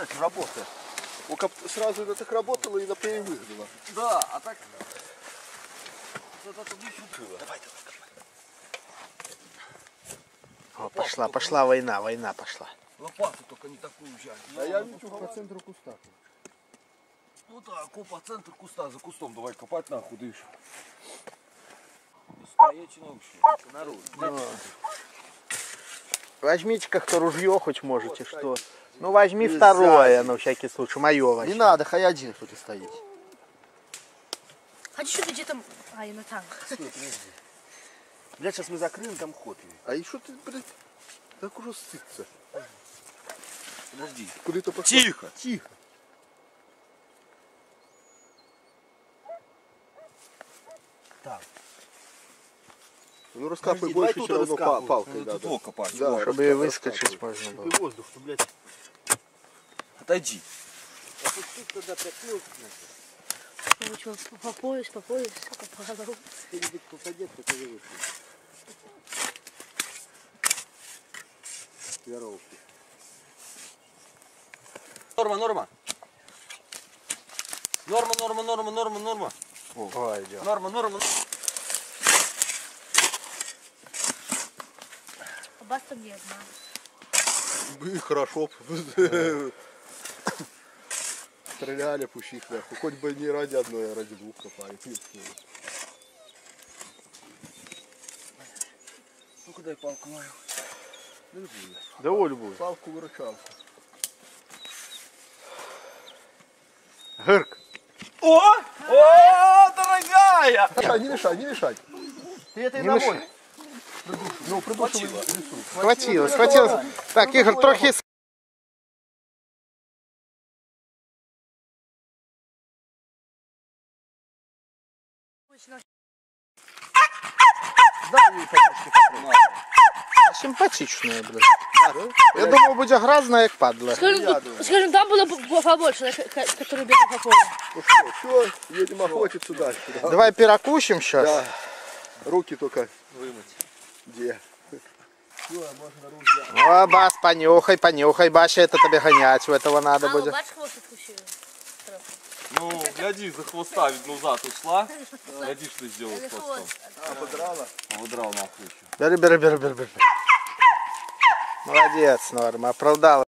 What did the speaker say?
кстати, работает. Сразу это так работало и на выгнало. Да, а так... Это было. Давай. О, пошла война пошла. Лопату только не такую взять. А я вижу по центру куста. Ну так, по центру куста, за кустом давай копать нахуй, да еще. Стоять вообще, народ. Возьмите как-то ружье хоть можете, что. Ну возьми второе, на всякий случай, мое возьми. Не надо, хай один кто-то стоит. А что ты где-то... А, именно там. Блядь, сейчас мы закрыли там ход. А еще ты, блядь, так уже стыдся. Подожди. Куда-то пошла. Тихо. Тихо. Так. Ну раскапывай Подожди, больше, давай все тут равно раскапывай. палкой Ну, надо. тут вот копать. Да, Чтобы и выскочить можно было. И воздух, ну, блядь. Отойди. Туда прикрылся. Ну, что, по пояс, по голову. Кто-нибудь попадет, только вывыше. Веровки. Норма. Норма. Ой, идет. Норма. А бас там нет, да. И хорошо. Стреляли, пусть их нахуй. Хоть бы не ради одной, а ради двух копали. Ну куда я палку мою? Да любую. Палку-выручалку. Гырк. О, дорогая! Не мешай. Ты это и Не домой. мешай. Ну, придушил в лесу. Схватилось. Так, Игорь, трохи. Симпатичная, блядь. Я думал, будет грязная, как падла. Скажем, там было побольше, который бегал по полю. Ну что, едем охотиться дальше. Да? Давай перекусим сейчас. Да. Руки только Вымыть. где? Все, можно ружья. О, Бас, понюхай, Баша, это тебе гонять, в этого надо будет. бачиш, хвост откусил. Ну, гляди, за хвоста, видно, назад ушла. Гляди, что сделал с хвостом. Ободрала. Выдрал нахуй еще. Бери. Молодец, Норма, оправдала.